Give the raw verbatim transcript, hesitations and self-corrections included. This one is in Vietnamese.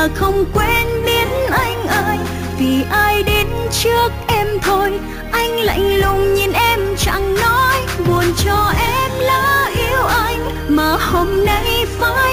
mà không quên biết anh ơi. Vì ai đến trước em thôi, anh lạnh lùng nhìn em chẳng nói, buồn cho em lỡ yêu anh mà hôm nay phải